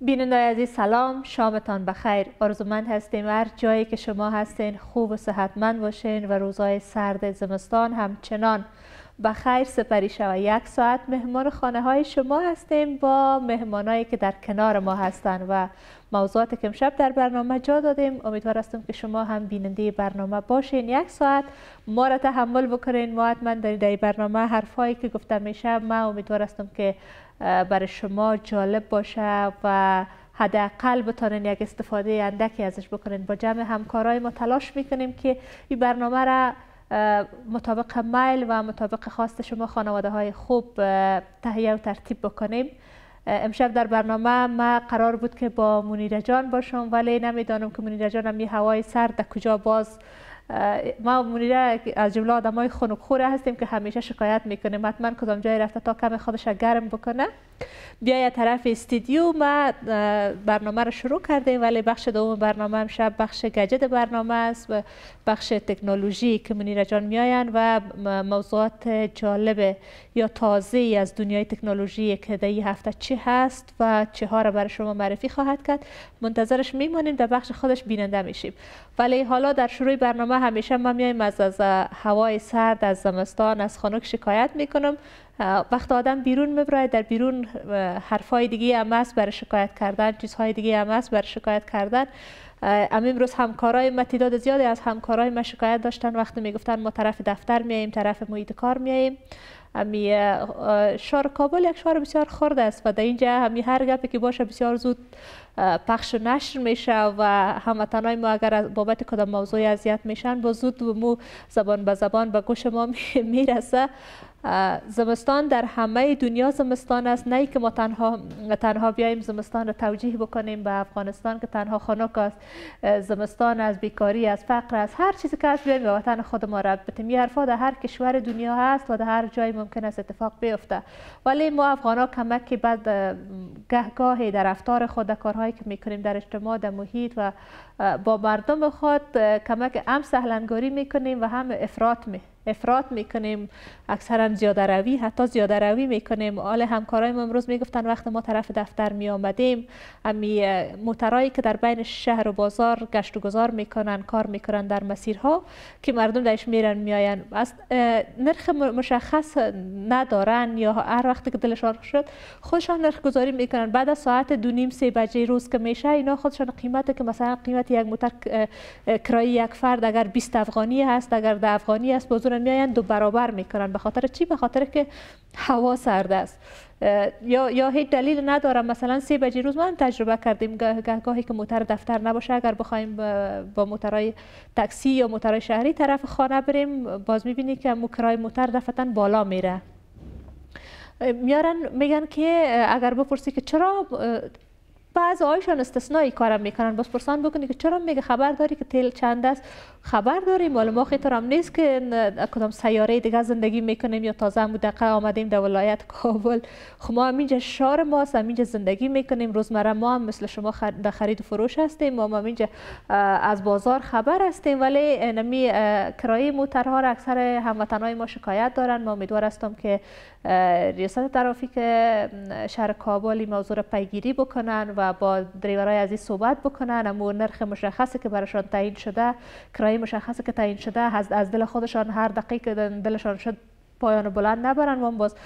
بینندگان عزیز سلام، شامتان بخیر. آرزومند هستیم هر جایی که شما هستین خوب و صحتمند باشین و روزهای سرد زمستان همچنان بخیر سپری شود. یک ساعت مهمان خانه های شما هستیم با مهمانایی که در کنار ما هستند و موضوعاتی که امشب در برنامه جا دادیم. امیدوار هستم که شما هم بیننده برنامه باشین. یک ساعت ما را تحمل بکنین. ما حتما در برنامه حرفایی که گفته میشه ما امیدوار هستم که برای شما جالب باشه و حداقل بتونین یک استفاده اندکی ازش بکنین. با جمع همکارای ما تلاش میکنیم که این برنامه را مطابق میل و مطابق خواست شما خانواده های خوب تهیه و ترتیب بکنیم. امشب در برنامه ما قرار بود که با منیره جان باشم، ولی نمیدانم که منیره جان هم هوای سرد در کجا باز. ما منیره از جمله آدمای خنک‌خوره هستیم که همیشه شکایت میکنیم حتما کدام جای رفته تا کم خودش گرم بکنه. بیا طرف استودیو ما برنامه رو شروع کردیم، ولی بخش دوم برنامه امشب بخش گجت برنامه است و بخش تکنولوژی که منیره جان میاین و موضوعات جالب یا تازه از دنیای تکنولوژی که در این هفته چی هست و چه ها را برای شما معرفی خواهد کرد. منتظرش میمانیم، در بخش خودش بیننده میشیم. ولی حالا در شروع برنامه همیشه ما میایم از هوای سرد از زمستان از خنک شکایت میکنم. وقت آدم بیرون میبره، در بیرون حرفای دیگه هم هست برای شکایت کردن، چیزهای دیگه هم هست برای شکایت کردن. امروز همکارای ما تعداد زیادی از همکارای ما شکایت داشتن وقتی میگفتن ما طرف دفتر میاییم، طرف محیط کار میاییم. شهر کابل یک شهر بسیار خرد است و در اینجا هر گپی که باشه بسیار زود پخش و نشر میشه و هموطنای ما اگر بابت کدام موضوعی اذیت میشن با زود و مو زبان به زبان به گوش ما میرسه. زمستان در همه دنیا زمستان است، نه که ما تنها بیاییم زمستان را توجیه بکنیم به افغانستان که تنها خنک است، زمستان از بیکاری، از فقر، از هر چیزی که هست بیاییم به وطن خود ما رد بتیم. این حرفا در هر کشور دنیا هست و در هر جای ممکن است اتفاق بیفته، ولی ما افغانا کمکی بعد گاهی در رفتار خود در کارهایی که میکنیم در اجتماع در محیط و با مردم خود کمک هم سهلنگاری میکنیم و هم افراط میکنیم، اکثرا زیاده روی، حتی زیاده روی میکنیم. حال همکارای ما امروز میگفتن وقت ما طرف دفتر می آمدیم امی موترایی که در بین شهر و بازار گشت و گذار میکنن، کار میکنن در مسیرها که مردم درش میرن میاین، از نرخ مشخص ندارن یا هر وقت که دلشان شد خودشان نرخ گذاری میکنن. بعد از ساعت 2:30 3 بجه روز که میشه اینا خودشان قیمت که مثلا قیمت یک موتر کرایه یک فرد اگر 20 افغانی هست، اگر 10 افغانی است بازور میاین 2 برابر میکنن. به خاطر چی؟ به خاطر که هوا سرد است یا هیچ دلیل نداره. مثلا 3 بجه روز ما هم تجربه کردیم گاهی که موتر دفتر نباشه اگر بخوایم با موترهای تاکسی یا موترهای شهری طرف خانه بریم باز میبینی که کرایه موتر دفعتا بالا میره. میارن میگن که اگر بپرسی که چرا بعضی هایشان استثنایی کارم میکنن، باز پرسان بکنی که چرا، میگه خبر داری که تیل چند است؟ خبر داریم، ولی ما خیلی هم نیست که کدام سیاره دیگه زندگی میکنیم یا تازه دقیقه آمدیم در ولایت کابل. خب ما همینجا شهر ماست، همینجا زندگی میکنیم، روزمره ما هم مثل شما در خرید و فروش هستیم، ما همینجا از بازار خبر هستیم، ولی نمی کرایه موترها را اکثر هموطنای ما شکایت دارن. ما امیدوار هستم که ریاست ترافیک شهر کابل این موضوع را پیگیری بکنن و با دریورای عزیز صحبت بکنن. اما نرخ مشخصی که برایشان تعیین شده، کرایه مشخصی که تعیین شده از دل خودشان هر دقیقه که دلشان شد پایان بلند نبرن و باز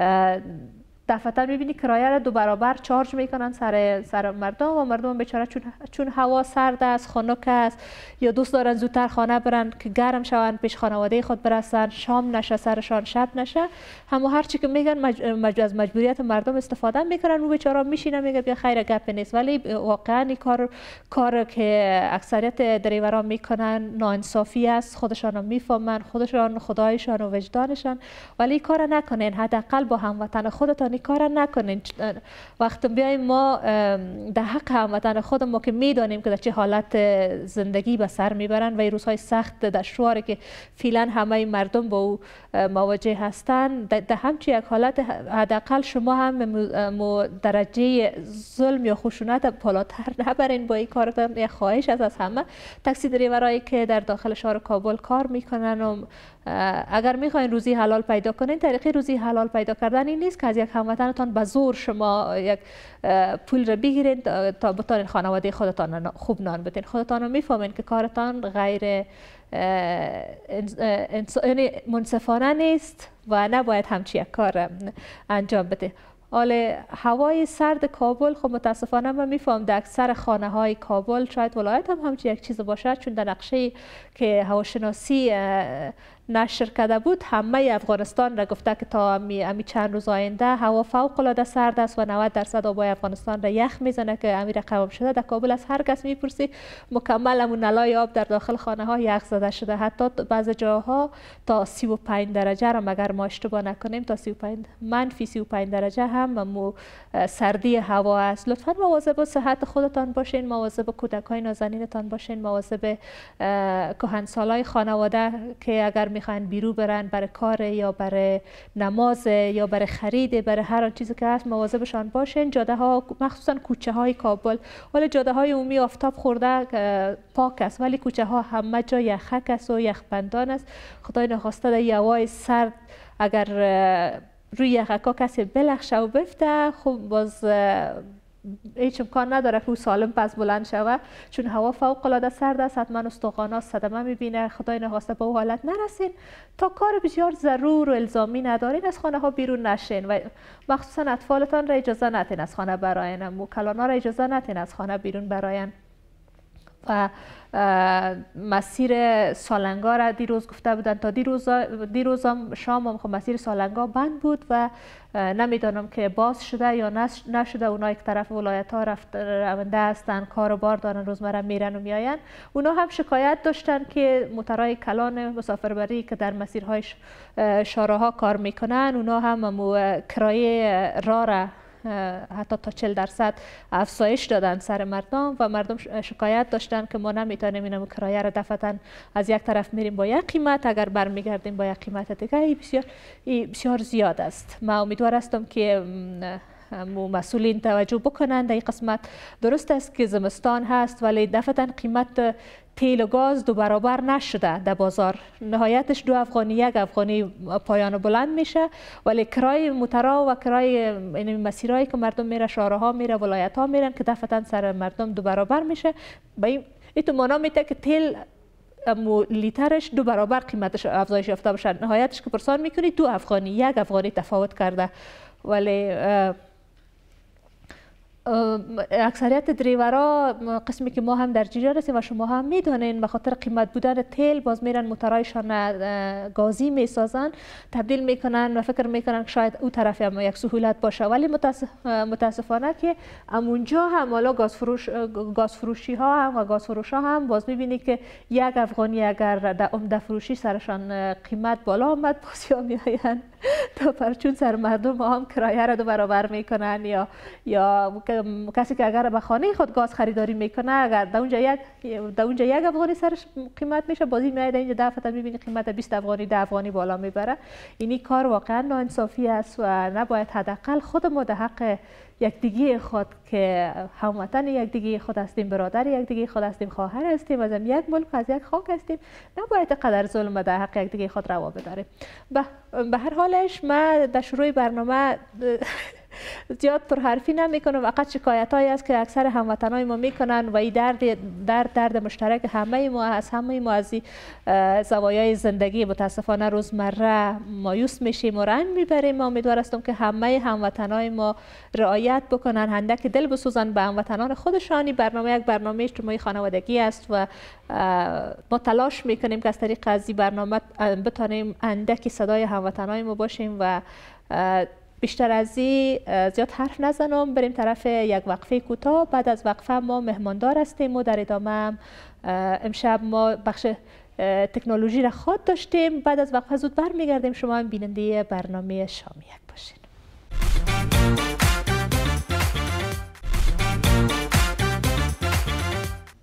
دفعتا میبینی کرایه را 2 برابر چارج میکنن سر مردم و مردم بیچاره چون هوا سرد است، خنک است یا دوست دارن زودتر خانه برن که گرم شون، پیش خانواده خود برسن، شام نشه سرشان شب نشه، همو هر چی که میگن از مجبوریت مردم استفاده میکنن و بیچاره میشینن میگه بیا خیر گپ نیست. ولی واقعا این کار که اکثریت دریورا میکنن ناانصافی است، خودشان هم میفهمن، خودشان خدایشان و وجدانشان، ولی کار نکنین. حداقل با هموطن خودتان کار نکنین. وقتی بیایم ما در حق هموطن خود ما که میدانیم که در چه حالت زندگی به سر میبرن و این روزهای سخت دشواری که فعلا همه مردم با او مواجه هستند، در همچین یک حالت حداقل شما هم درجه ظلم یا خشونت بالاتر نبرین با این کارتان. یک خواهش از همه تاکسی دریورایی که در داخل شهر کابل کار میکنن و اگر میخواین روزی حلال پیدا کنین، طریقه روزی حلال پیدا کردن این نیست که از یک هموطنتان به زور شما یک پول را بگیرین تا بتانین خانواده خودتان خوب نان بدین. خودتان رو میفهمین که کارتان غیر منصفانه نیست و نباید همچی یک کار انجام بده. حالا هوای سرد کابل، خب متاسفانه من میفهم در اکثر خانه های کابل، شاید ولایت هم همچین یک چیز باشه، چون در نقشه که هواشناسی نشر کرده بود همه افغانستان را گفته که تا امی چند روز آینده هوا فوق العاده سرد است و 90% آبای افغانستان را یخ میزنه که امیر قوام شده. در کابل از هر کس میپرسی مکمل همون نلای آب در داخل خانه ها یخ زده شده، حتی بعض جاها تا 35 درجه را اگر ما اشتباه نکنیم تا منفی 35 درجه هم سردی هوا است. لطفا مواظب صحت خودتان باشین، مواظب کودکای نازنینتان باشین، مواظب کهنسالای خانواده که اگر میخواین بیرون برن برای کار یا برای نماز یا برای خرید، برای هر چیزی که هست مواظبشان باشین. جاده ها مخصوصا کوچه های کابل، ولی جاده های عمومی آفتاب خورده پاک است، ولی کوچه ها همه جا یخک است و یخبندان است. خدای نخواسته در هوای سرد اگر روی یخکا کسی بلخشه و بفته، خب باز هیچ امکان نداره که او سالم پس بلند شوه، چون هوا فوق العاده سرد است. حتما استخوان‌ها صدمه میبینه. خدای نخواسته به او حالت نرسین. تا کار بسیار ضرور و الزامی ندارین از خانه ها بیرون نشین و مخصوصا اطفالتان را اجازه ندین از خانه براین، کلانا را اجازه ندین از خانه بیرون براین. و مسیر سالنگا را دیروز گفته بودن تا دیروز شام هم مسیر سالنگا بند بود و نمیدانم که باز شده یا نشده. اونا یک طرف ولایت ها رونده هستن، کار و بار دارن، روزمره میرن و میاین. اونا هم شکایت داشتن که موترهای کلان مسافربری که در مسیرهای شاراها کار میکنن، اونا هم کرایه راه را حتی تا 40% افزایش دادن سر مردم و مردم شکایت داشتن که ما نمیتونیم اینم کرایه را دفعتا از یک طرف میریم با یک قیمت، اگر برمیگردیم با یک قیمت دیگه بسیار زیاد است. ما امیدوار هستم که مسئولین توجه بکنند. این قسمت درست است که زمستان هست ولی دفعتا قیمت تیل و گاز 2 برابر نشده در بازار. نهایتش 2 افغانی 1 افغانی پایان بلند میشه، ولی کرای موترها و کرای این مسیرهایی که مردم میره، شهرها میره، ولایت ها میرن که دفعتا سر مردم 2 برابر میشه. به این تو معنا میده که تیل لیترش 2 برابر قیمتش افزایش یافته باشه. نهایتش که پرسان میکنی 2 افغانی 1 افغانی تفاوت کرده. ولی اکثریت دریورا قسمی که ما هم در جریان هستیم و شما هم میدونین به خاطر قیمت بودن تیل باز میرن موترایشان گازی میسازن، تبدیل میکنن و فکر میکنن که شاید او طرف هم یک سهولت باشه. ولی متاسفانه که اونجا هم حالا گاز فروشی ها هم و گاز فروش ها هم باز میبینی که 1 افغانی اگر در عمده فروشی سرشان قیمت بالا آمد باز یا میاین تا پرچون سر مردم هم کرایه را 2 برابر میکنن یا کسی که اگر به خانه خود گاز خریداری میکنه اگر در اونجا 1 افغانی سرش قیمت میشه، بازی میاد اینجا دفعتا میبینی قیمت 20 افغانی 10 افغانی بالا میبره. اینی کار واقعا ناانصافی است و نباید. حداقل خود ما در حق یکدیگه خود که هموطن یکدیگه خود هستیم، برادر یکدیگه خود هستیم، خواهر هستیم، از یک ملک از یک خاک هستیم، نباید قدر ظلم در حق یکدیگه خود روا بداریم. به هر حالش من در شروع برنامه زیاد پرحرفی نمیکنم، فقط شکایتایی است که اکثر هموطنای ما میکنن و این درد مشترک همه ما از زوایای زندگی متاسفانه روزمره مایوس میشیم و رنج میبریم. امیدوار هستم که همه هموطنای ما رعایت بکنن، اندک دل بسوزن به هموطنان خودشانی. برنامه یک برنامه اجتماعی خانوادگی است و ما تلاش میکنیم که از طریق از این برنامه بتونیم اندکی صدای هموطنای ما باشیم و بیشتر از این زیاد حرف نزنم، بریم طرف یک وقفه کوتاه. بعد از وقفه ما مهماندار هستیم و در ادامه امشب ما بخش تکنولوژی را خود داشتیم. بعد از وقفه زود برمیگردیم. شما هم بیننده برنامه شام یک باشین.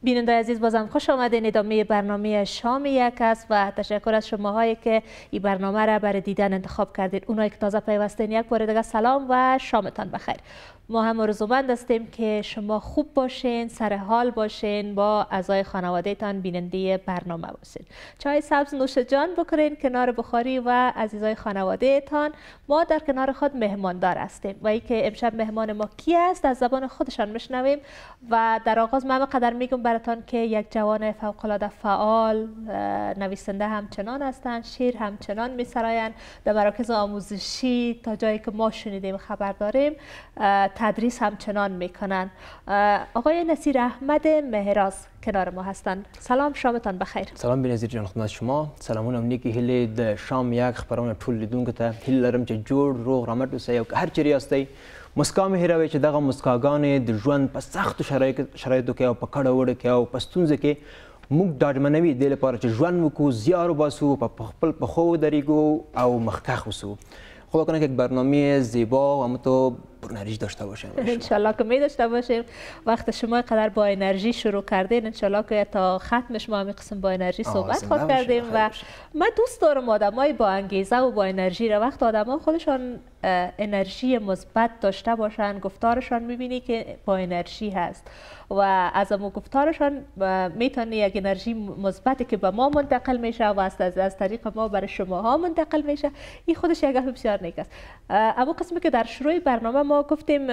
بیننده عزیز بازم خوش آمدین. ادامه برنامه شام یک است و تشکر از شماهایی که این برنامه را برای دیدن انتخاب کردید. اونایی که تازه پیوستین یک بار دیگه سلام و شامتان بخیر. ما هم آرزومند هستیم که شما خوب باشین، سر حال باشین، با اعضای خانواده تان بیننده برنامه باشین. چای سبز نوش جان بکنین کنار بخاری و عزیزای خانواده تان. ما در کنار خود مهماندار هستیم و ای که امشب مهمان ما کی است از زبان خودشان میشنویم. و در آغاز من قدر میگم براتان که یک جوان فوق العاده فعال، نویسنده همچنان هستند، شعر همچنان میسرایند، در مراکز آموزشی تا جایی که ما شنیدیم خبر داریم تدریس همچنان میکنن. آقای نصیر احمد مهراز کنار ما هستند. سلام، شامتان بخیر. سلام بنظیر جان، خدمت شما. سلامونه نیکی هلی د شام یک خبرونه ټول لیدونکو ته هیله لرم چې جوړ روغ رامټ اوسئ او هر چیرې یاستئ مسکا مې هیروئ چې دغه مسکاګانې د ژوند په سختو شرایطو کې او په کډه وډه کې او په ستونزه کې موږ ډاډمنوي دې لپاره چې ژوند وکړو، زیار وباسو، په خپل پښو ودرېږو او مخکښ اوسو. خدا کنه که یک برنامه زیبا و همونطور پر انرژی داشته باشیم. انشالله که می داشته باشیم. وقت شما قدر با انرژی شروع کردین، انشالله که تا ختمش ما همین قسم با انرژی صحبت خود کردیم. و من دوست دارم آدمای با انگیزه و با انرژی را وقت آدما خودشان انرژی مثبت داشته باشن، گفتارشان میبینی که با انرژی هست و از امو گفتارشان میتونی یک انرژی مثبتی که به ما منتقل میشه و از طریق ما برای شماها منتقل میشه. این خودش یک بسیار نیک است. اما قسمی که در شروع برنامه ما گفتیم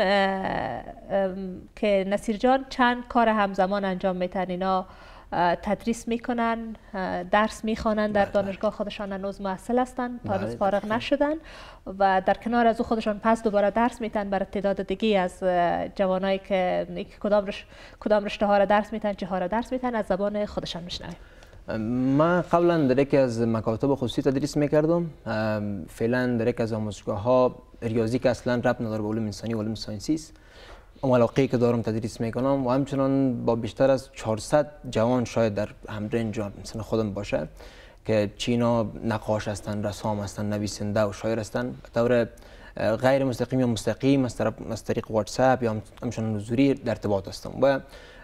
که نصیر جان چند کار همزمان انجام میتن. اینا تدریس میکنن، درس میخوانن در دانشگاه خودشان، هنوز محصل هستن، تا هنوز فارغ نشدن و در کنار از او خودشان پس دوباره درس میتن برای تعداد دیگه از جوانایی که کدام رشته ها را درس میتن، چه ها را درس میتن، از زبان خودشان میشنویم. من قبلا در یکی از مکاتب خصوصی تدریس میکردم. فعلا در یکی از آموزشگاه ها ریاضی که اصلا ربط نداره به علوم انسانی و علوم ساینسی است، اما علاقه‌ای که دارم تدریس میکنم و همچنان با بیشتر از 400 جوان شاید در همرنج مثلا خودم باشه که چینا نقاش هستن، رسام هستن، نویسنده و شاعر هستن. به طور غیر مستقیم یا مستقیم از طریق واتساپ یا همچنان حضوری در ارتباط هستم و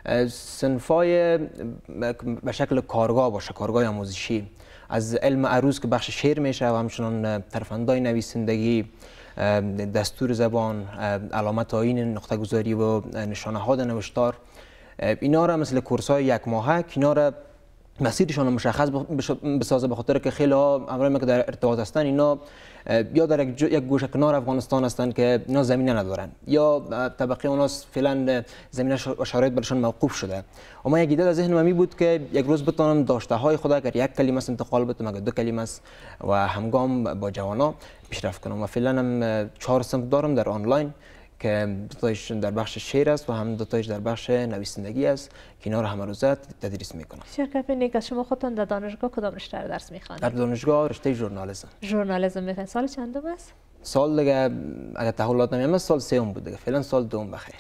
صنفای به شکل کارگاه باشه، کارگاه آموزشی، از علم عروض که بخش شعر میشه و همچنان ترفندهای نویسندگی، دستور زبان، علامت آیین، نقطه گذاری و نشانه ها در نوشتار، اینا را مثل کورس های یک ماهه که اینا را مسیرشان مشخص بسازه، به خاطر که خیلی ها امرای که در ارتباط هستن اینا یا در یک گوشه کنار افغانستان هستن که اینا زمینه ندارن یا طبقه اوناست فعلا زمینه و شرایط برشان موقوف شده. اما یک ایده در ذهن من بود که یک روز بتونم داشته های خود اگر یک کلمه است انتقال بدم، اگر 2 کلمه است و همگام با جوانا پیشرفت کنم. و فعلا هم 4 صنف دارم در آنلاین که 2 تایش در بخش شعر است و هم 2 تایش در بخش نویسندگی است که اینا رو همه روزه تدریس میکنم. شرکت نیک. شما خودتون در دانشگاه کدام رشته رو درس میخوانید؟ در دانشگاه رشته ژورنالیسم. ژورنالیسم میخوانید. سال چندم است؟ سال دیگه اگر تحولات نمیام سال 3 بود دیگه. فعلا سال 2 بخیر.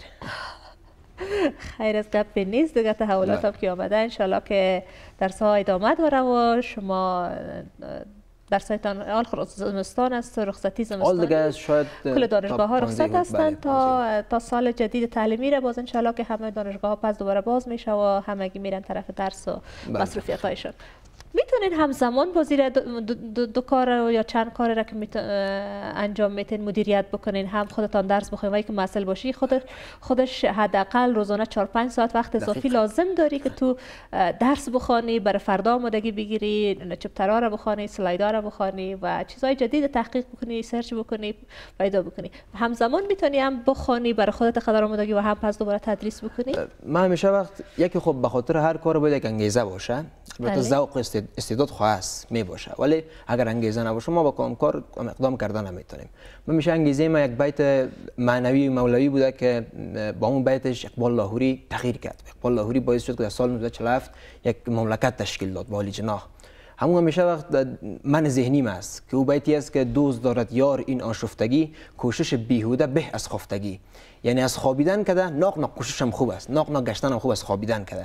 خیر از گپ نیست دیگه. تحولات هم که آمده ان شاءالله که درس‌ها ادامه داره و شما درسایتان آل زمستان است، رخصتی زمستان دیگه شاید کل دانشگاه ها رخصت هستند تا سال جدید تعلیمی را باز ان شاءالله که همه دانشگاه ها پس دوباره باز میشه و همگی میرن طرف درس و مصروفیت هایشون. میتونین همزمان با زیر دو کار یا چند کار را که انجام میتین مدیریت بکنین، هم خودتان درس بخونین و که مسئول باشی خودش حداقل روزانه 4-5 ساعت وقت اضافی لازم داری که تو درس بخوانی، برای فردا آمادگی بگیری، چپترها را بخوانی، اسلایدها را بخوانی و چیزهای جدید تحقیق بکنی، سرچ بکنی، پیدا بکنی. همزمان میتونی هم بخوانی برای خودت قدر آمادگی و هم پس دوباره تدریس بکنی. من همیشه وقت یکی خب به خاطر هر کار باید یک انگیزه باشه. البته ذوق استعداد خاص می باشه، ولی اگر انگیزه نباشه ما با کار اقدام کردن نمیتونیم. من میشه انگیزه ما یک بیت معنوی مولوی بوده که با اون بیتش اقبال لاهوری تغییر کرد. اقبال لاهوری باعث شد که در سال 1947 یک مملکت تشکیل داد با عالی جناح. همون همیشه وقت من ذهنیم است که او بیتی است که دوست دارد یار این آشفتگی، کوشش بیهوده به از خفتگی. یعنی از خوابیدن کده ناق کوشش هم خوب است، ناق گشتن هم خوب است، خوابیدن کده.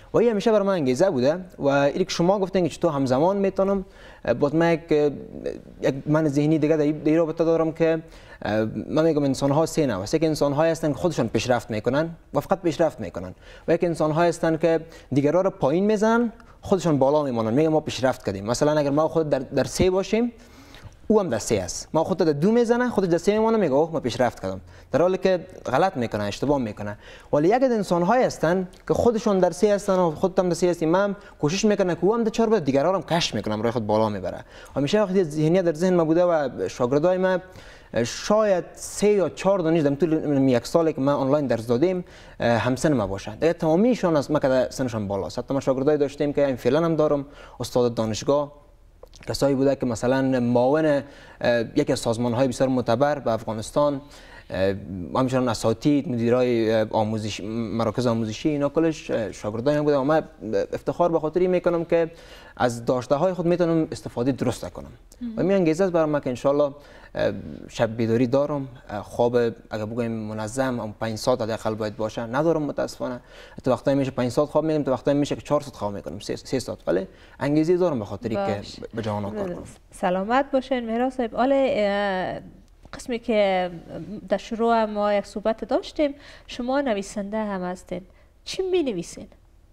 و این همیشه برای من انگیزه بوده و اینی که شما گفتین که چطور همزمان میتونم باز من یک من ذهنی دیگه در رابطه دارم که من میگم انسان ها سه نوع است. یک انسان های هستن که خودشون پیشرفت میکنن و فقط پیشرفت میکنن و یک انسان های هستن که دیگران رو پایین میزنن خودشون بالا میمونن میگم ما پیشرفت کردیم. مثلا اگر ما خود در سه باشیم او هم در سه است، ما خود در دو میزنه خود در سه میمونه میگه اوه ما پیشرفت کردم، در حالی که غلط میکنه اشتباه میکنه. ولی یک انسان های هستن که خودشون در سه هستن و خودت هم در سه هستی، من کوشش میکنه که او هم در چهار بده دیگران هم کش میکنم راه خود بالا میبره. همیشه وقتی ذهنیت در ذهن ما بوده و شاگردای ما شاید 3 یا 4 دانش در طول یک سالی که ما آنلاین درس دادیم همسن ما باشه، دیگه تمامیشون از ما که سنشون بالاست. حتی ما شاگردای داشتیم که فعلا هم دارم استاد دانشگاه، کسایی بوده که مثلا معاون یکی از سازمان‌های بسیار معتبر به افغانستان، همچنان اساتید، مدیرای آموزش، مراکز آموزشی، اینا کلش شاگردای من بوده و من افتخار به خاطر میکنم که از داشته‌های خود میتونم استفاده درست کنم و می انگیزه است برام که ان شاء الله شب بیداری دارم، خواب اگه بگویم منظم اون 5 ساعت حداقل باید باشه، ندارم متاسفانه. تو وقتایی میشه 5 ساعت خواب میگم، تو وقتایی میشه که 4 ساعت خواب میکنم، 3 ساعت، ولی انگیزه دارم به خاطری که به جهان کار کنم. سلامت باشین مهران صاحب. قسمی که در شروع ما یک صحبت داشتیم، شما نویسنده هم هستین، چی می نویسین؟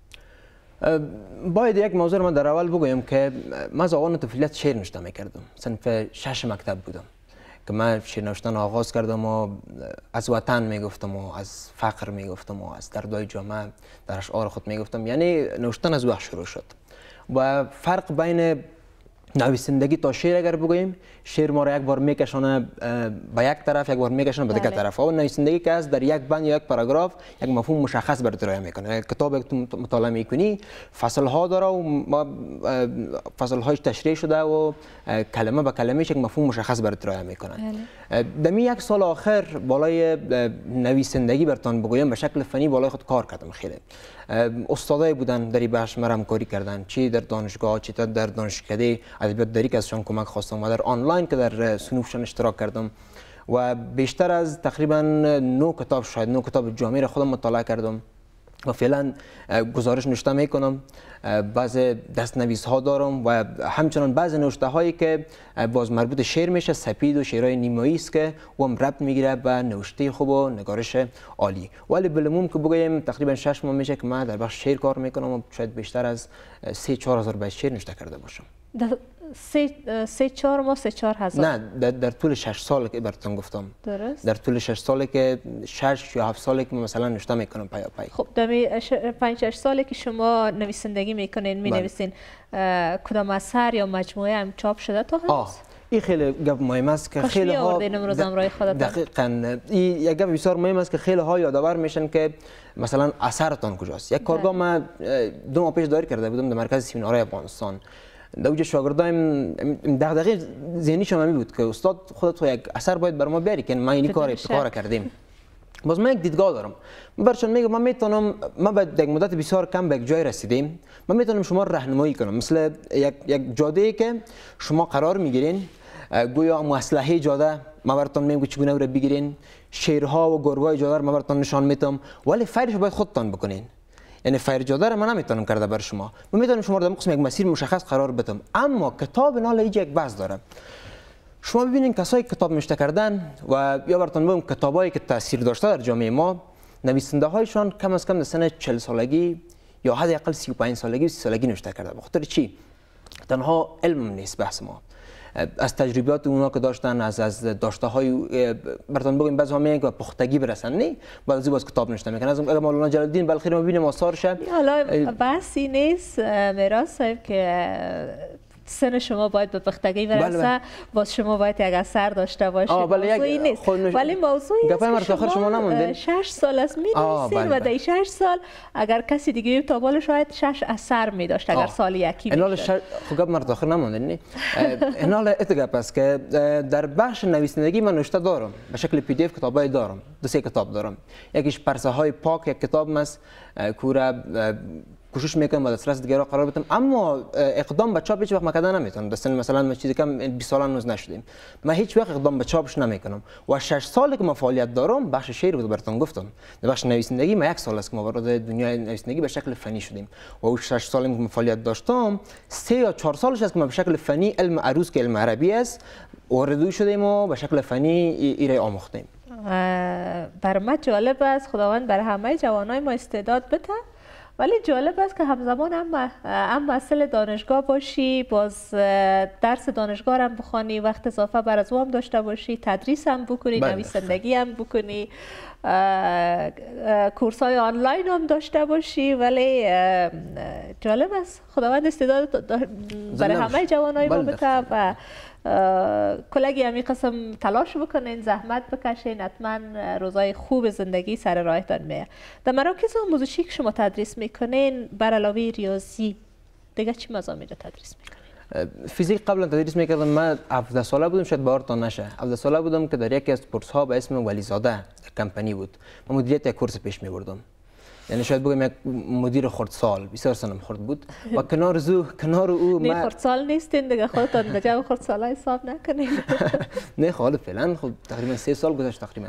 باید یک موضوع من در اول بگویم که من از آغاز طفولیت شعر نوشته میکردم. صنف 6 مکتب بودم که من شعر نوشتن آغاز کردم و از وطن میگفتم و از فقر میگفتم و از دردهای جامعه در اشعار خود میگفتم، یعنی نوشتن از وقت شروع شد. و فرق بین نویسندگی تا شعر اگر بگوییم، شعر ما را یک بار میکشونه به یک طرف، یک بار میکشونه به دیگر طرف. و نویسندگی که از در یک بند یا یک پاراگراف یک مفهوم مشخص برات ارائه میکنه. کتاب که تو مطالعه میکنی فصل ها داره و فصل هاش تشریح شده و کلمه به کلمه یک مفهوم مشخص برات ارائه میکنه. دمی یک سال آخر بالای نویسندگی براتون بگویم به شکل فنی بالای خود کار کردم. خیلی استادای بودن در این بخش مرا همکاری کردن، چی در دانشگاه چی در دانشکده ادبیات دری که ازشان کمک خواستم و در آنلاین که در صنوفشان اشتراک کردم و بیشتر از تقریبا 9 کتاب، شاید 9 کتاب جامع را خودم مطالعه کردم و فعلا گزارش نوشته میکنم. بعض دستنویس ها دارم و همچنان بعض نوشته هایی که باز مربوط شعر میشه، سپید و شعرهای نیمایی است که هم ربط میگیره به نوشته خوب و نگارش عالی. ولی بالعموم که بگویم تقریبا 6 ماه میشه که من در بخش شعر کار میکنم و شاید بیشتر از 3-4 هزار بیت شعر نوشته کرده باشم. 3-4 ماه 3-4 هزار؟ نه، در طول 6 سال که براتون گفتم. درست. در طول 6 سالی که 6 یا 7 سالی که مثلا نوشته میکنم پای پای. خب در 5-6 سالی که شما نویسندگی میکنین، مینویسین، کدام اثر یا مجموعه هم چاپ شده تا هست؟ این خیلی گپ مهم است که خیلی ها دقیقاً این یک گپ بسیار مهم است که خیلی ها یادآور میشن که مثلا اثرتان کجاست. یک کارگاه ما 2 ماه پیش دایر کرده بودم در مرکز سمینارهای افغانستان. در اونجا شاگردایم دغدغه ذهنیشون همین بود که استاد خودت یک اثر باید بر ما بیاری که ما این کار ابتکار کردیم. باز من یک دیدگاه دارم، من برشون میگم من میتونم، ما بعد یک مدت بسیار کم به یک جای رسیدیم، من میتونم شما راهنمایی کنم. مثل یک جاده که شما قرار میگیرین، گویا مصلحه جاده ما براتون میگم چگونه رو بگیرین، شیرها و گرگای جاده رو ما براتون نشان میدم، ولی فایرش باید خودتان بکنین. یعنی فایر جاده رو من نمیتونم کرده بر شما، من میتونم شما رو در قسم یک مسیر مشخص قرار بدم. اما کتاب نال یک بحث داره. شما ببینین کسایی کتاب نوشته کردن و یا براتون بگم کتابایی که تاثیر داشته در جامعه ما، نویسنده هایشان کم از کم در سن 40 سالگی یا حداقل 35 سالگی و 30 سالگی نوشته کرده. به خاطر چی؟ تنها علم نیست بحث ما، از تجربیات اونا که داشتن، از داشته های براتون بگیم بعضی ها میگن که پختگی برسن، نه بعضی باز کتاب نوشته میکنن. از اگر مولانا جلال الدین بلخی رو ببینیم آثارش، حالا بحثی نیست مهران صاحب که سن شما باید به پختگی برسه، باز شما باید یک اثر داشته باشید. موضوعی نیست، ولی موضوعی است که شما 6 سال است می‌نویسید و در 6 سال اگر کسی دیگه تا بالا شاید 6 اثر می‌داشت اگر سال یکی می‌شد. خب گپ مرد آخر نمونده نه. اینال اتگاپ است که در بخش نویسندگی من نوشته دارم، به شکل پی دی اف کتابای دارم، 2-3 کتاب دارم. یکیش پرسه های پاک، یک کتاب است کورا کوشش میکنم با دسترس دیگران قرار بدم، اما اقدام به چاپ هیچ وقت مکدن نمیتونم. مثلا ما چیزی کم 20 سال هنوز نشدیم، من هیچ وقت اقدام به چاپش نمیکنم. و 6 سالی که من فعالیت دارم بخش شعر بود، براتون گفتم در بخش نویسندگی ما 1 سال است که ما وارد دنیای نویسندگی به شکل فنی شدیم و اون 6 سالی که من فعالیت داشتم 3 یا 4 سالش است که ما به شکل فنی علم عروض که علم عربی است وارد شدیم و به شکل فنی ایره آموختیم. برای من جالب است، خداوند برای همه جوانای ما استعداد بده، ولی جالب است که همزمان هم مسئله دانشگاه باشی، باز درس دانشگاه هم بخوانی، وقت اضافه بر از او هم داشته باشی، تدریس هم بکنی، نویسندگی هم بکنی، کورس های آنلاین هم داشته باشی. ولی جالب است، خداوند استعداد برای همه جوانای ما بده و کلگی همی قسم تلاش بکنین، زحمت بکشین، حتما روزای خوب زندگی سر راهتان میه. در مراکز آموزشی که شما تدریس میکنین بر علاوه ریاضی دیگه چی مضامین رو تدریس میکنین؟ فیزیک قبلا تدریس میکردم. من 17 ساله بودم، شاید باورتان نشه، 17 ساله بودم که در یکی از کورس ها به اسم ولیزاده کمپانی بود، من مدیریت یک کورس پیش میبردم. یعنی شاید بگم یک مدیر خردسال، بسیار سنم خرد بود و کنار او نه خردسال نیستین دیگه، خودتان به جای خردسالا حساب نکنین. نه خالد فعلا خب تقریبا 3 سال گذشت تقریبا.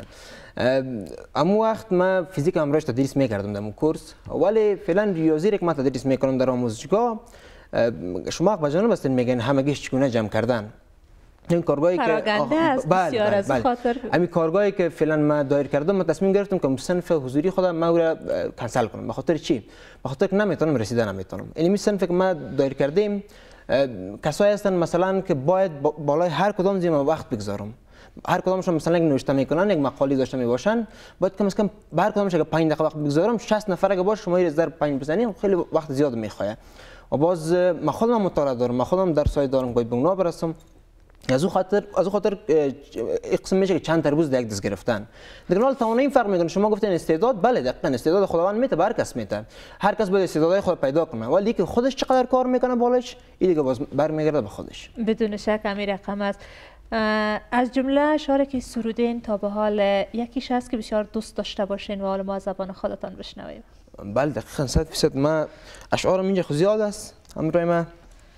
اما وقت من فیزیک امروز تدریس میکردم در اون کورس، ولی فعلا ریاضی رو که من تدریس میکنم در آموزشگاه شما به جانب هستین میگن همگیش چگونه جمع کردن. این کارگاهی که بسیار از خاطر همین کارگاهی که فعلا من دایر کردم، من تصمیم گرفتم که صنف حضوری خودم من رو کنسل کنم. به خاطر چی؟ به خاطر که نمیتونم رسیدن نمیتونم. یعنی صنف که من دایر کردیم کسایی هستن مثلا که باید بالای هر کدام زیر وقت بگذارم. هر کدامشون مثلا یک نوشته میکنن، یک مقاله داشته میباشن، باید کم از کم هر کدامش اگه 5 دقیقه وقت بگذارم 60 نفر اگه باشه شما در 5 بزنین خیلی وقت زیاد میخواد. و باز من خودم مطالعه دارم، من خودم درسای دارم، باید به اونا برسم. از او خاطر اقسام میشه که چند تربوز در یک دست گرفتن. دیگه حال توانایی این فرق میکنه. شما گفتین استعداد، بله دقیقاً استعداد خداوند میته، هر کس میته، هر کس باید استعدادهای خود پیدا کنه، ولی که خودش چقدر کار میکنه بالاش این دیگه باز برمیگرده به خودش. بدون شک همین رقم است. از جمله اشعاری که سرودین تا به حال یکیش هست که بسیار دوست داشته باشین و حالا ما از زبان خودتان بشنویم. بله دقیقاً 100%. من اشعارم اینجا خود زیاد است همراه من،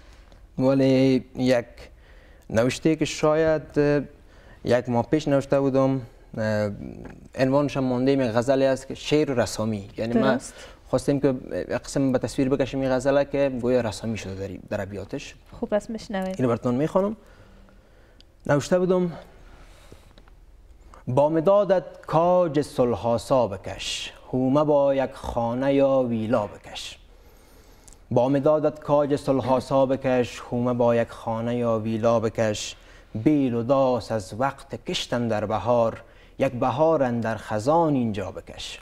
ولی یک نوشته که شاید 1 ماه پیش نوشته بودم، عنوانش هم مانده، یک غزلی است که شعر و رسامی. یعنی ما خواستیم که قسم به تصویر بکشیم این غزله که گویا رسامی شده در ابیاتش. خوب است میشنویم. اینو براتون میخوانم. نوشته بودم: با مدادت کاج صلح‌آسا بکش، هومه با یک خانه یا ویلا بکش. با مدادت کاج صلح‌آسا بکش، هومه با یک خانه یا ویلا بکش. بیل و داس از وقت کشتن در بهار، یک بهار اندر خزان اینجا بکش.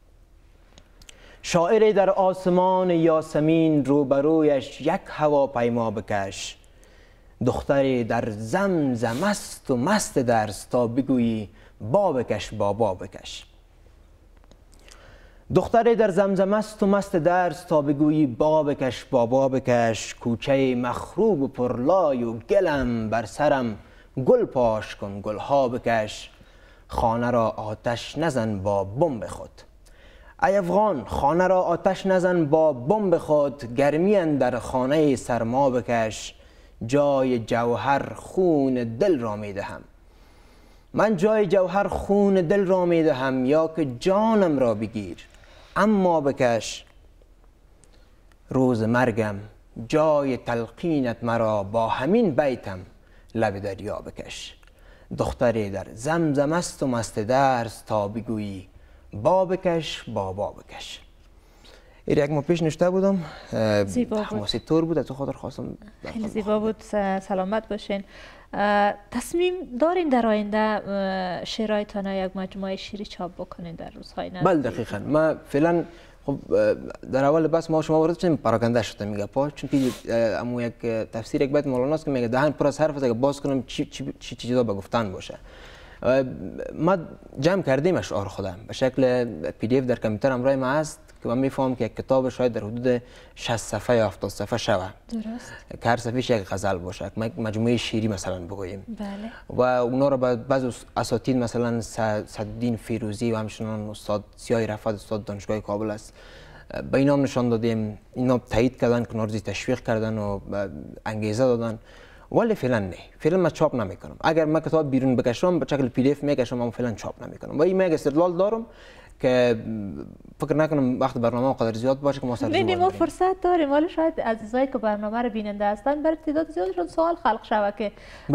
شاعری در آسمان یاسمین، روبرویش یک هواپیما بکش. دختری در زمزم است و مست درس، تا بگویی با بکش بابا بکش. دختری در زمزم است و مست درس، تا بگویی با بکش بابا بکش. کوچه مخروب و پرلای و گلم، بر سرم گل پاش کن گلها بکش. خانه را آتش نزن با بمب خود، ای افغان خانه را آتش نزن با بمب خود. گرمی اندر خانه سرما بکش. جای جوهر خون دل را میدهم، من جای جوهر خون دل را میدهم. یا که جانم را بگیر اما بکش. روز مرگم جای تلقینت مرا، با همین بیتم لب دریا بکش. دختری در زمزم است و مست درس، تا بگویی با بکش بابا بکش. این 1 ماه پیش نوشته بودم، حماسی طور بود، از خاطر خواستم. خیلی زیبا بود، سلامت باشین. تصمیم دارین در آینده شعرهایتان یک مجموعه شعری چاپ بکنین در روزهای نزدیک؟ بله دقیقاً. ما فعلا خب در اول بس ما شما وارد شدیم پراکنده شده میگه پا، چون که امو یک تفسیر یک بیت مولانا است که میگه دهن پر از حرف است، اگه باز کنم چی چیزا به گفتن باشه. ما جمع کردیم اشعار خودم به شکل PDF در کامپیوتر همراه ما است که من میفهمم که یک کتاب شاید در حدود 60 صفحه یا 70 صفحه شود. درست. که هر صفحه‌اش یک غزل باشه، مجموعه شعری مثلا بگوییم. بله. و اونا رو بعضی اساتید مثلا صدالدین فیروزی و همچنان استاد سیاه رفعت، استاد دانشگاه کابل است، به اینا نشان دادیم، اینا تایید کردن، کنارزی تشویق کردن و انگیزه دادن. ولی فعلا نه، فعلا من چاپ نمیکنم. اگر من کتاب بیرون بکشم به شکل PDF میکشم، اما فعلا چاپ نمیکنم. و این من استدلال دارم که فکر نکنم وقت برنامه قدر زیاد باشه که ما سر نه ما فرصت داریم، ولی شاید عزیزایی که برنامه رو بیننده هستن برای تعداد زیادشون سوال خلق شود که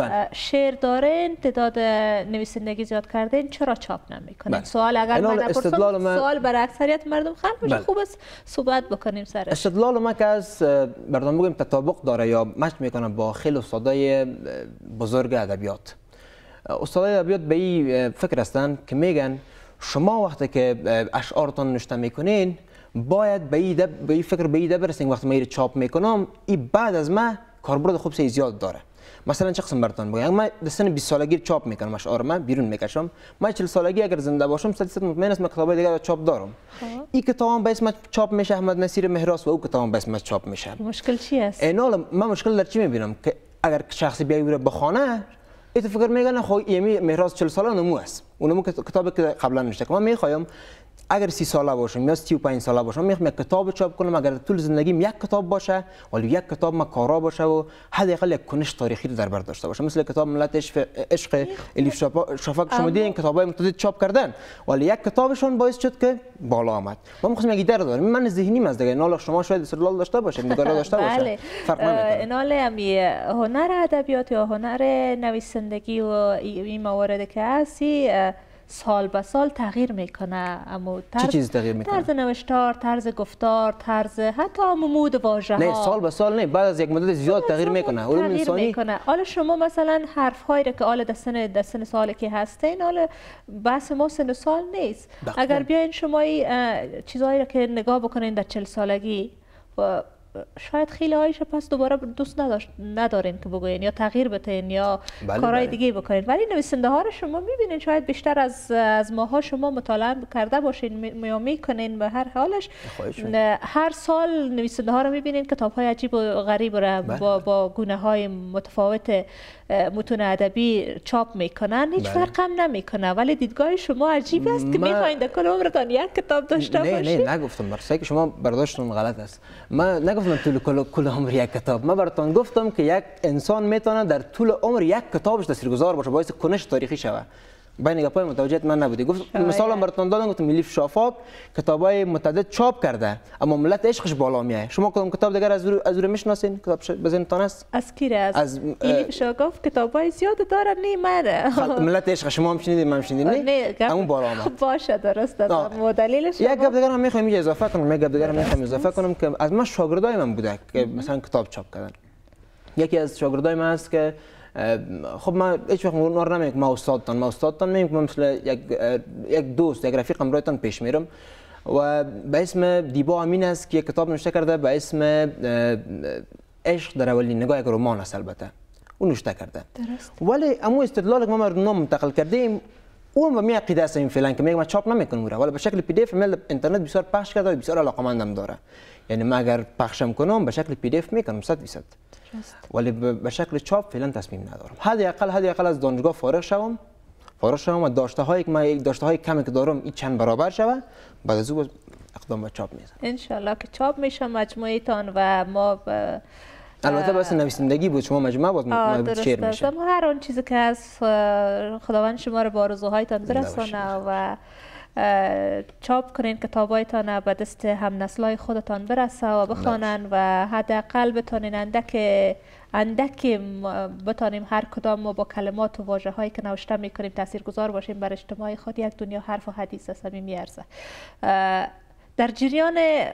شعر دارین، تعداد نویسندگی زیاد کردین، چرا چاپ نمیکنین؟ سوال اگر من نپرسم سوال برای اکثریت مردم خلق میشه. خوب است صحبت بکنیم سرش. استدلال ما که از برنامه بگیم تطابق داره یا مچ میکنه با خیلی استادای بزرگ ادبیات. استادای ادبیات به این فکر هستند که میگن شما وقتی که اشعارتان نوشته میکنین باید به این فکر به این برسین وقتی من چاپ میکنم این بعد از ما کاربرد خوب زیاد داره. مثلا چه قسم براتون بگم، من در سن 20 سالگی چاپ میکنم اشعار من بیرون میکشم. من 40 سالگی اگر زنده باشم 100% مطمئن است من کتابای دیگه چاپ دارم. این کتابم به اسم چاپ میشه احمد نصیر مهراس و او کتابم به اسم چاپ میشه. مشکل چی است؟ اینا من مشکل در چی میبینم که اگر شخصی بیای بخونه ایت فکر میگن خو یمی مهراز 40 ساله نمو است، اونمو کتابی که قبلا نوشته که من میخوایم اگر 30 ساله باشم یا 35 ساله باشم میخوام یک کتاب چاپ کنم، اگر طول زندگیم یک کتاب باشه ولی یک کتاب ما کارا باشه و حداقل یک کنش تاریخی در بر داشته باشه، مثل کتاب ملت عشق الیف شفاق شما دیدین کتابای متعدد چاپ کردن ولی یک کتابشون باعث شد که بالا آمد. ما میخوایم یک ایده داریم، من ذهنیم از دیگه نال شما شاید استدلال داشته باشید، نگاه داشته باشید، فرق نمیکنه. نال امی هنر ادبیات یا هنر نویسندگی و این موارد که هستی سال به سال تغییر میکنه. اما چه چیز تغییر میکنه؟ طرز نوشتار، طرز گفتار، طرز حتی مود واژه ها. نه سال به سال نه، بعد از یک مدت زیاد تغییر میکنه. علوم انسانی حالا شما مثلا حرف هایی که حالا در سن سالی که هستین، حالا بحث ما سن سال نیست. اگر بیاین شما چیزایی که نگاه بکنین در 40 سالگی و شاید خیلی هایش پس دوباره دوست ندارین که بگوین یا تغییر بتین یا کارهای دیگه بکنین، ولی نویسنده ها رو شما میبینین شاید بیشتر از ماها شما مطالعه کرده باشین یا میکنین. به هر حالش هر سال نویسنده ها رو میبینین کتاب های عجیب و غریب رو با گونه های متفاوت متون ادبی چاپ میکنن، هیچ فرق هم نمیکنه، ولی دیدگاه شما عجیب است که میخواین در کل عمرتان یک کتاب داشته باشین. نه نگفتم، برای که شما برداشتتون غلط است. من نگفتم طول عمر یک کتاب، من براتون گفتم که یک انسان میتونه در طول عمر یک کتابش تاثیرگذار باشه، باعث کنش تاریخی شود. بین گپای متوجه من نبودی. گفت مثلا براتون دادم، گفتم الیف شفاق کتابای متعدد چاپ کرده اما ملت عشقش بالا میاد. شما کدام کتاب دیگر از او میشناسین؟ کتاب بزنتون است؟ از کی از الیف شفاق کتابای زیاد داره. نه من ملت عشق شما هم شنیدید من شنیدم نه اون بالا آمد. باشه درست است. دلیلش یک گپ دیگر هم میخوام اضافه کنم، یک گپ دیگر هم میخوام اضافه کنم که از من شاگردای من بوده که مثلا کتاب چاپ کردن. یکی از شاگردای من است که خب من هیچ وقت نور نمیگم ما استادتان میگم، مثل یک دوست یک رفیقم رایتان پیش میرم و به اسم دیبا امین است که یک کتاب نوشته کرده به اسم عشق در اولین نگاه، یک رمان است البته اون نوشته کرده. ولی اما استدلال که ما مردم منتقل کردیم اون به می عقیده است این فعلا که میگم چاپ نمیکنم ولی به شکل PDF میل اینترنت بسیار پخش کرده و بسیار علاقمندم داره. یعنی من اگر پخشم کنم به شکل PDF میکنم 100%، ولی به شکل چاپ فعلا تصمیم ندارم. حداقل از دانشگاه فارغ شوم و داشته های کمی که دارم این چند برابر شوه، بعد از او اقدام به چاپ میزنم. ان شاءالله که چاپ میشه مجموعه تان و ما البته بس نویسندگی بود، شما مجموعه بود شعر میشه. هر آن چیزی که از خداوند شما رو به آرزوهایتان برسانه و چاپ کنین کتابایتان به دست هم نسلای خودتان برسه و بخوانن و حداقل بتونین اندک بتونیم هر کدام ما با کلمات و واژه هایی که نوشته میکنیم تاثیرگذار باشیم بر اجتماع خود. یک دنیا حرف و حدیث است میارزه. در جریان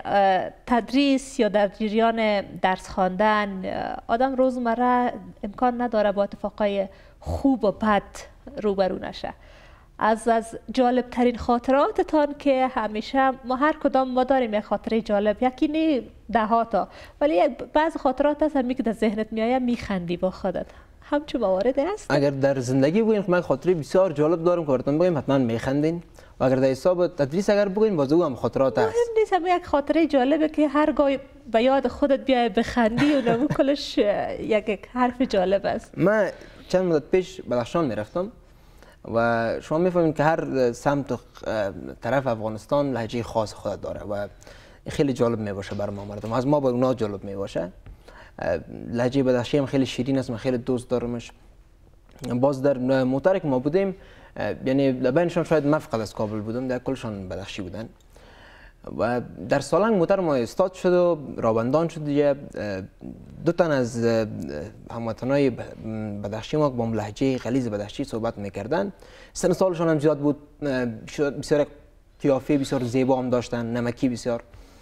تدریس یا در جریان درس خواندن آدم روزمره امکان نداره با اتفاقای خوب و بد روبرو نشه. از جالب ترین خاطراتتان که همیشه ما هر کدام ما داریم یک خاطره جالب، یکی نه 10 تا، ولی بعض خاطرات هست همی که در ذهنت میآید میخندی با خودت، همچون موارد هست؟ اگر در زندگی بگوین من خاطره بسیار جالب دارم که براتون بگم حتما میخندین، و اگر در حساب تدریس اگر بگوین باز هم خاطرات هست. مهم نیست، هم یک خاطره جالبه که هرگاه به یاد خودت بیای بخندی و نمو کلش یک حرف جالب است. من چند مدت پیش بدخشان میرفتم و شما میفهمید که هر سمت طرف افغانستان لهجه خاص خود داره و خیلی جالب می باشه برای ما مردم، از ما به اونا جالب می باشه. لهجه بدخشی هم خیلی شیرین است، من خیلی دوست دارمش. باز در موتر که ما بودیم، یعنی بینشان شاید من فقط از کابل بودم، در کلشان بدخشی بودن. و در سالنگ موتر ما استاد شد و رابندان شد دیگه. دو تن از هموطنای بدخشی ما با لهجه غلیظ بدخشی صحبت میکردن. سن سالشان هم زیاد بود، بسیار قیافه بسیار زیبا هم داشتن، نمکی بسیار.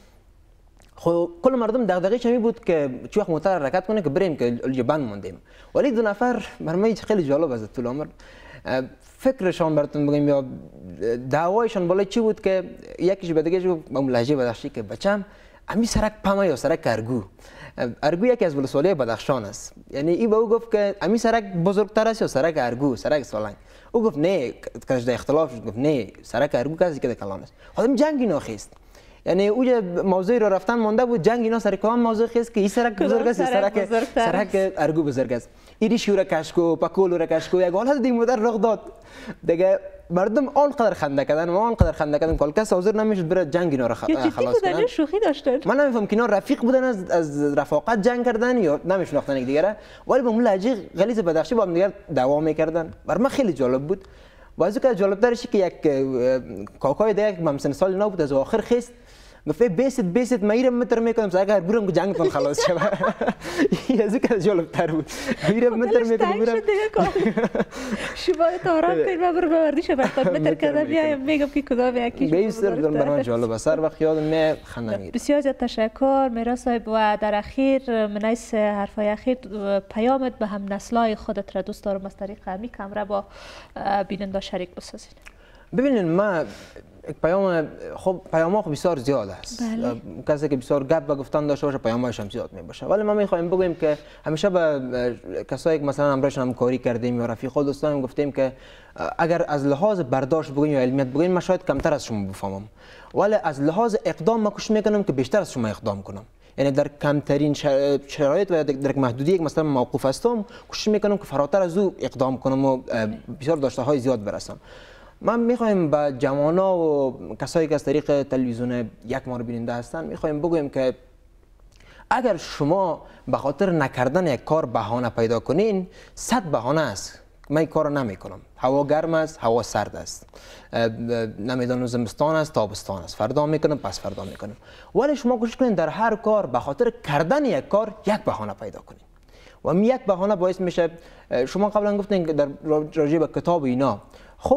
خب کل مردم دغدغه‌اش این بود که چه وقت موتر حرکت کنه که بریم که بند موندیم. ولی دو نفر برای خیلی جالب است طول عمر. فکرشان براتون بگم یا دعوایشان بالا چی بود که یکیش به دیگه‌اش گفت با لهجه بدخشی که بچم امی سرک پما یا سرک ارگو. ارگو یکی از ولسوالی بدخشان است. یعنی این به او گفت که امی سرک بزرگتر است یا سرک ارگو، سرک سالنگ. او گفت نه، کاش در اختلاف شد، گفت نه سرک ارگو کسی که کلان است. خودم جنگی ناخیست. یعنی اوج موضوعی رو رفتن مونده بود، جنگ اینا سر کام موضوع خیست که این سرک بزرگ است، سرک ارگو بزرگ است. ایری شوره کشکو پاکول رو کشکو یک حالت دیگه مدر رخ داد دیگه. مردم آنقدر خنده کردن و آنقدر خنده کردن که کس حاضر نمیشد بره جنگ اینا رو خلاص کنن. شوخی داشتن. من نمیفهم که اینا رفیق بودن از رفاقت جنگ کردن یا نمیشناختن یکدیگه، ولی با اون لهجه غلیظ بدخشی با هم دیگه دعوا میکردن. برای من خیلی جالب بود. بازی که جالب ترش که یک کاکای دیگه که من سن سال اینا بود از آخر خیست گفت بیست میرم متر میکنم اگر برم جنگتون خلاص شه. یزو که جالب تر بود. میرم متر میکنم برم شما تهران پیر و برو بوردی شه برتاد متر کردم بیایم میگم که کدام یکیش بسیار برای من جالب است. هر وقت یادم می خنده میگیره. بسیار زیاد تشکر میرا صاحب. و در اخیر منایس حرفای اخیر پیامت به هم نسلای خودت را دوست دارم از طریق همی کامرا با بیننده شریک بسازین. ببینید ما پیام خب پیام‌ها بسیار زیاد است. کسی که بسیار گپ و گفتن داشته باشه پیام‌هاش هم زیاد میباشه. ولی ما می‌خوایم بگویم که همیشه به کسایی که مثلا همراهشون همکاری کردیم یا رفیقا دوستان گفتیم که اگر از لحاظ برداشت بگویم یا علمیت بگویم من شاید کمتر از شما بفهمم، ولی از لحاظ اقدام ما کوشش میکنم که بیشتر از شما اقدام کنم. یعنی در کمترین شرایط و در محدودیت مثلا موقوف هستم کوشش میکنم که فراتر از او اقدام کنم و بسیار داشته‌های زیاد برسم. ما میخوایم به جوانان و کسایی که از طریق تلویزیون یک ما رو بیننده هستن میخوایم بگویم که اگر شما به خاطر نکردن یک کار بهانه پیدا کنین، 100 بهانه است من این کار رو نمیکنم. هوا گرم است، هوا سرد است، نمیدونم زمستان است، تابستان است، فردا میکنم پس فردا میکنم. ولی شما کوشش کنین در هر کار به خاطر کردن یک کار یک بهانه پیدا کنین و یک بهانه باعث میشه. شما قبلا گفتین که در راجع به کتاب اینا، خب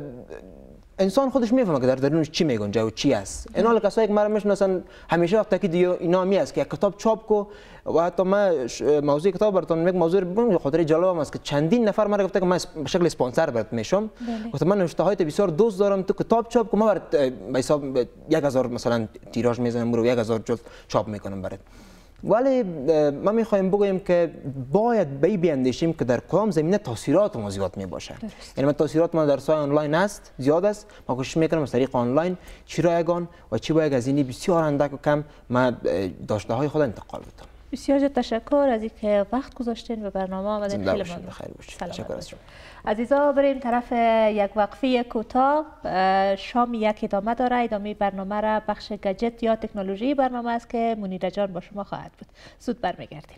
انسان خودش میفهمه که در درونش چی میگنجه و چی است. اینا کسایی که مرا میشناسن همیشه وقتی که اینا می است که یک کتاب چاپ کو و حتی ما موضوع کتاب براتون میگم موضوع به خاطر جالبم است که چندین نفر مرا گفته که من به شکل اسپانسر برات میشم. گفتم من نوشته‌هایت بسیار دوست دارم، تو کتاب چاپ کو، ما برات به حساب 1000 مثلا تیراژ میزنم رو 1000 جلد چاپ میکنم برات. ولی ما میخوایم بگوییم که باید به این بیاندیشیم که در کدام زمینه تاثیرات ما زیاد می باشه. یعنی من تاثیرات ما در سایه آنلاین است زیاد است، ما کوشش میکنم از طریق آنلاین چی رایگان و چی باید از اینی بسیار اندک و کم ما داشته های خود انتقال بدم. بسیار تشکر از اینکه وقت گذاشتین به برنامه آمدین. خیلی ممنون. تشکر از شما. عزیزا بریم طرف یک وقفه کوتاه. شام یک ادامه داره. ادامه برنامه را بخش گجت یا تکنولوژی برنامه است که منیره جان با شما خواهد بود. زود برمیگردیم.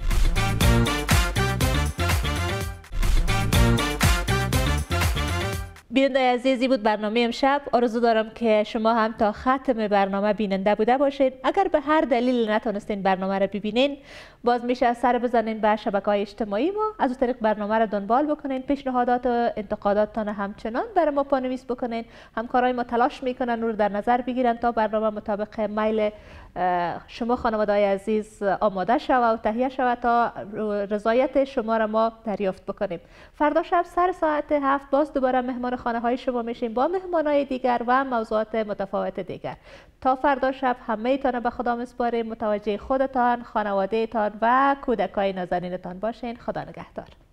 بیننده عزیزی بود برنامه امشب. آرزو دارم که شما هم تا ختم برنامه بیننده بوده باشید. اگر به هر دلیل نتونستین برنامه را ببینین، باز میشه سر بزنین به شبکه‌های اجتماعی ما، از اون طریق برنامه را دنبال بکنین. پیشنهادات و انتقاداتتان همچنان برای ما پانویس بکنین. همکارای ما تلاش میکنن رو در نظر بگیرن تا برنامه مطابق میل شما خانواده‌های عزیز آماده شود و تهیه شود تا رضایت شما را ما دریافت بکنیم. فردا شب سر ساعت 7 باز دوباره مهمان خانه‌های شما میشیم با مهمانای دیگر و موضوعات متفاوت دیگر. تا فردا شب همه تان به خدا میسپاریم. متوجه خودتان، خانواده‌تان و کودکای نازنینتان باشین. خدا نگهدار.